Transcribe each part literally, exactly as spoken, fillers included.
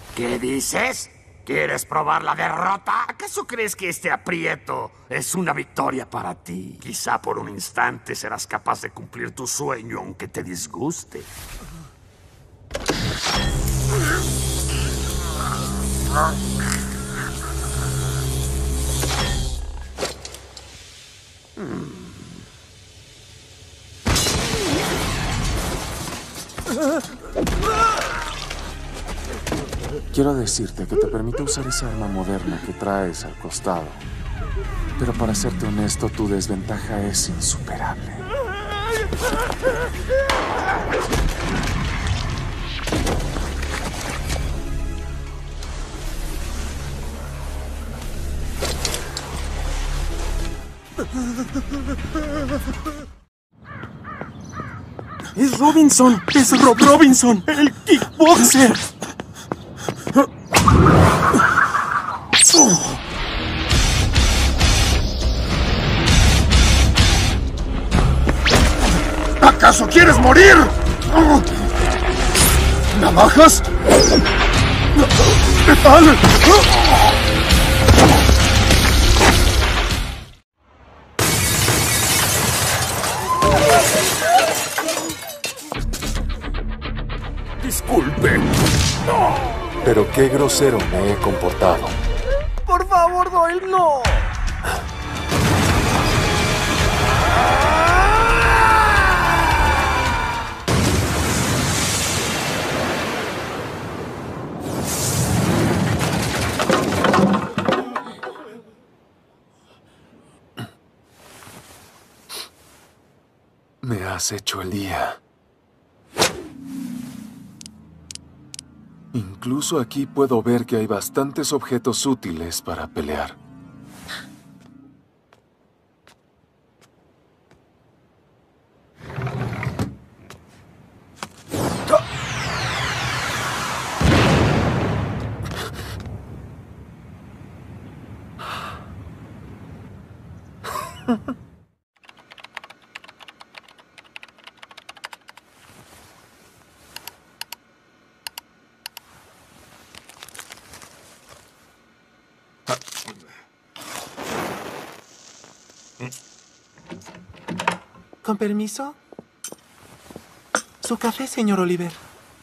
¿Qué dices? ¿Quieres probar la derrota? ¿Acaso crees que este aprieto es una victoria para ti? Quizá por un instante serás capaz de cumplir tu sueño aunque te disguste. Quiero decirte que te permite usar esa arma moderna que traes al costado. Pero para serte honesto, tu desventaja es insuperable. ¡Es Robinson! ¡Es Rob Robinson! ¡El kickboxer! ¿Acaso quieres morir? ¿Navajas? ¿Qué tal? Disculpe. Pero qué grosero me he comportado. Por favor, Doyle, no. Me has hecho el día. Incluso aquí puedo ver que hay bastantes objetos útiles para pelear. ¿Con permiso? Su café, señor Oliver.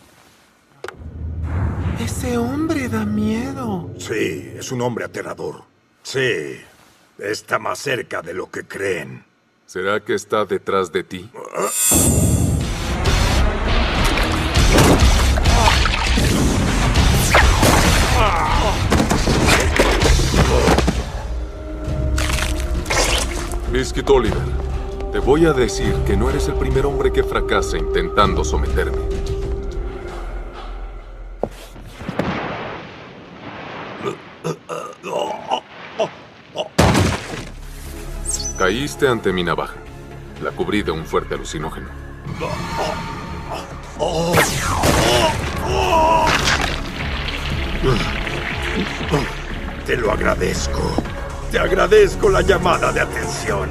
Ese hombre da miedo. Sí, es un hombre aterrador. Sí, está más cerca de lo que creen. ¿Será que está detrás de ti? Biscuit Oliver, te voy a decir que no eres el primer hombre que fracasa intentando someterme. Caíste ante mi navaja. La cubrí de un fuerte alucinógeno. Te lo agradezco. Te agradezco la llamada de atención.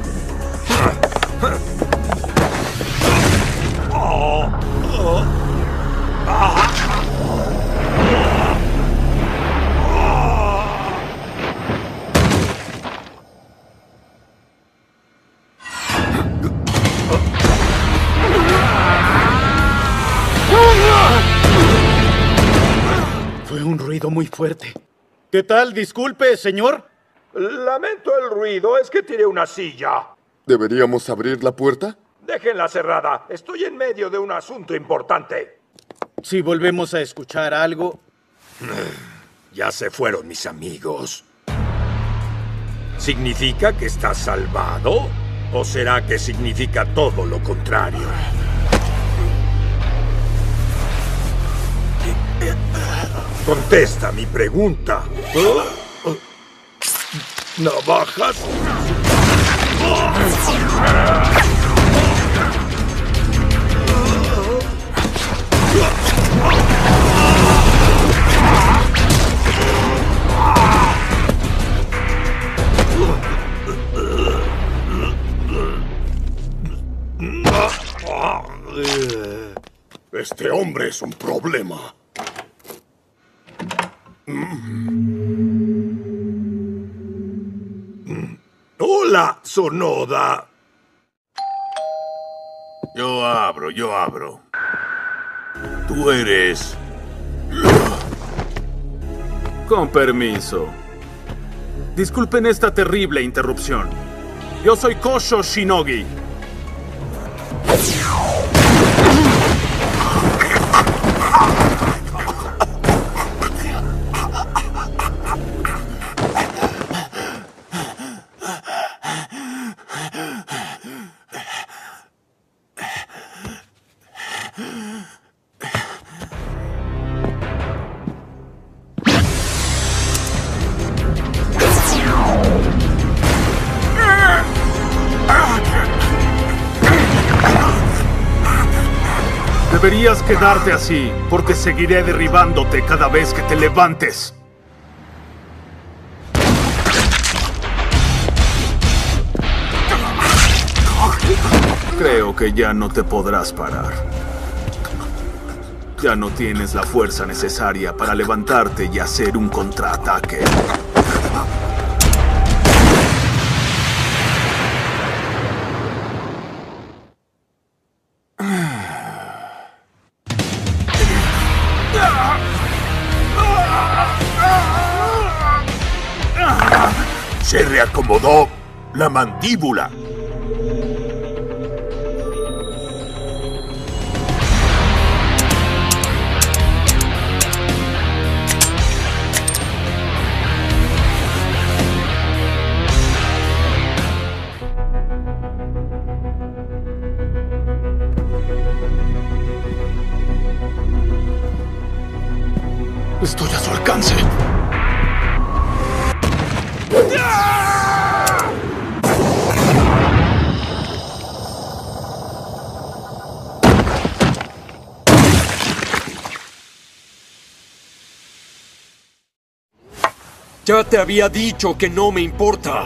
Fue un ruido muy fuerte. ¿Qué tal? Disculpe, señor. Lamento el ruido, es que tiré una silla. ¿Deberíamos abrir la puerta? Déjenla cerrada. Estoy en medio de un asunto importante. Si volvemos a escuchar algo... Ya se fueron mis amigos. ¿Significa que estás salvado? ¿O será que significa todo lo contrario? Contesta mi pregunta. ¿Navajas? Este hombre es un problema. Hola, Sonoda. Yo abro, yo abro. Tú eres... Con permiso. Disculpen esta terrible interrupción. Yo soy Kosho Shinogi. Deberías quedarte así, porque seguiré derribándote cada vez que te levantes. Creo que ya no te podrás parar. Ya no tienes la fuerza necesaria para levantarte y hacer un contraataque. Se reacomodó la mandíbula. Estoy a su alcance. Ya te había dicho que no me importa.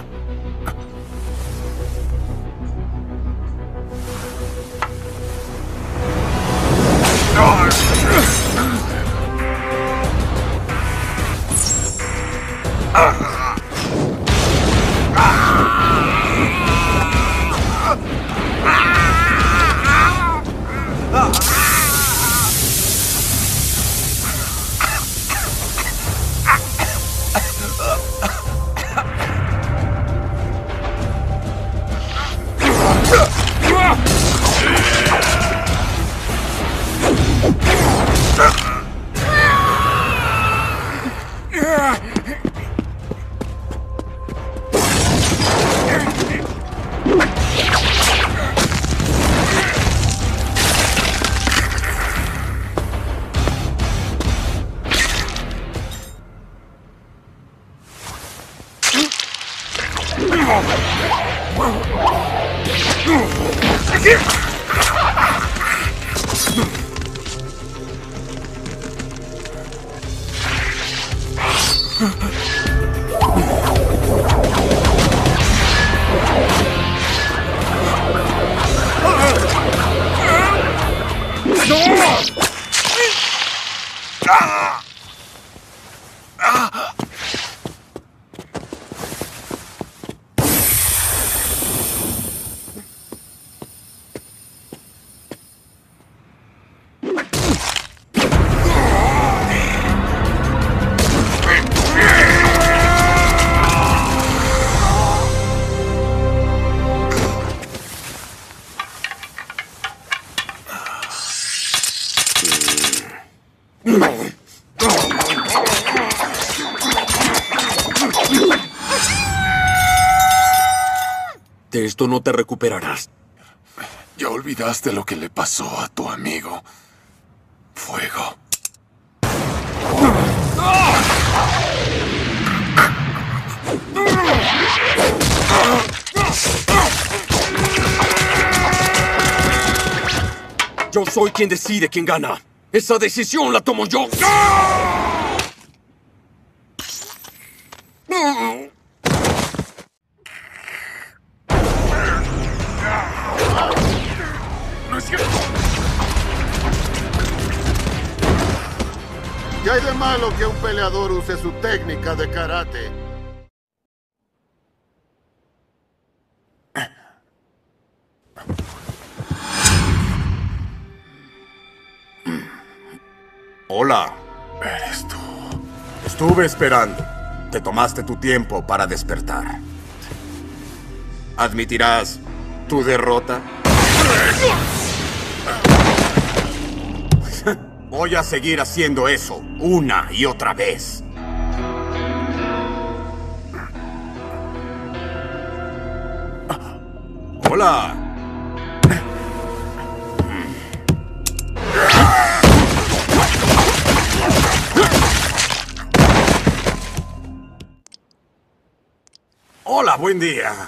De esto no te recuperarás. Ya olvidaste lo que le pasó a tu amigo. Fuego. Yo soy quien decide quién gana. Esa decisión la tomo yo. No es cierto. ¿Qué hay de malo que un peleador use su técnica de karate? Hola. Eres tú. Estuve esperando. Te tomaste tu tiempo para despertar. ¿Admitirás tu derrota? Voy a seguir haciendo eso una y otra vez. Hola. Hola, buen día.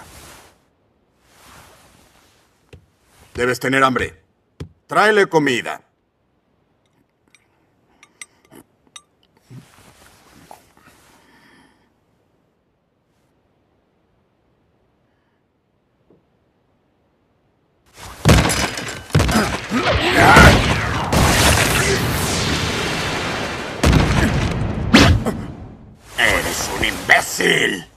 Debes tener hambre. Tráele comida. ¡Eres un imbécil!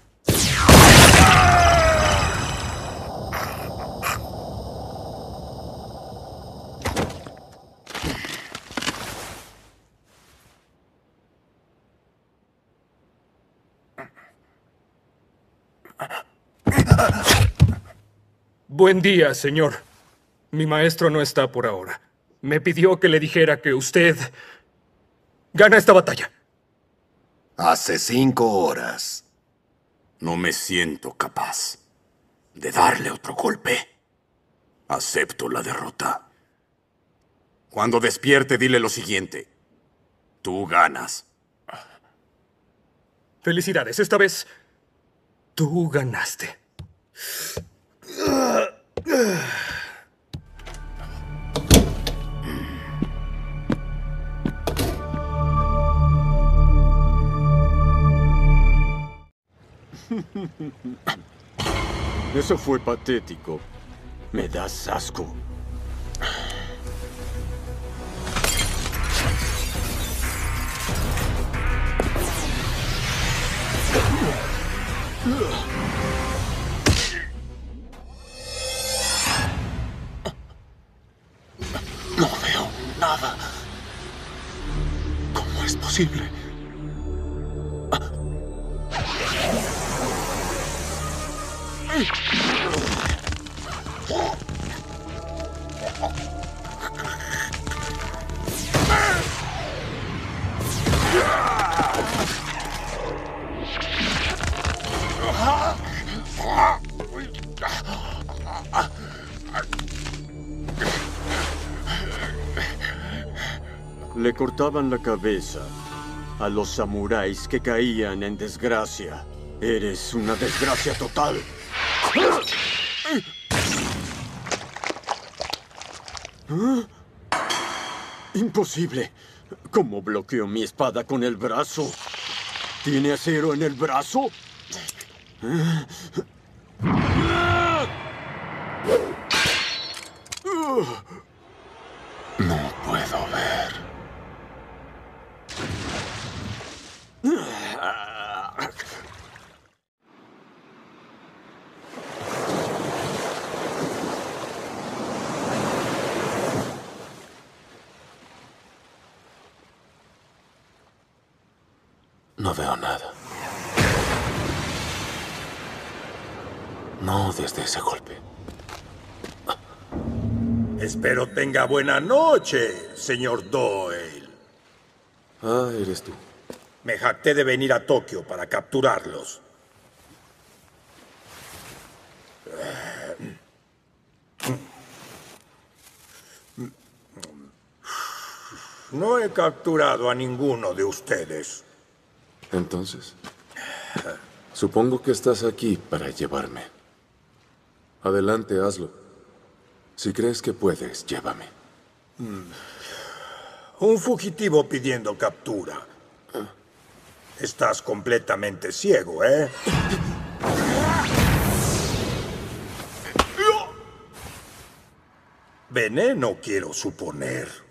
Buen día, señor. Mi maestro no está por ahora. Me pidió que le dijera que usted gana esta batalla. Hace cinco horas. No me siento capaz de darle otro golpe. Acepto la derrota. Cuando despierte, dile lo siguiente. Tú ganas. Felicidades, esta vez tú ganaste. Eso fue patético. Me das asco. No veo nada. ¿Cómo es posible? Le cortaban la cabeza a los samuráis que caían en desgracia. Eres una desgracia total. ¿Ah? Imposible. ¿Cómo bloqueó mi espada con el brazo? ¿Tiene acero en el brazo? No puedo ver. No veo nada. No desde ese golpe. Espero tenga buena noche, señor Doyle. Ah, eres tú. Me jacté de venir a Tokio para capturarlos. No he capturado a ninguno de ustedes. Entonces, supongo que estás aquí para llevarme. Adelante, hazlo. Si crees que puedes, llévame. Un fugitivo pidiendo captura. Estás completamente ciego, ¿eh? Veneno, quiero suponer.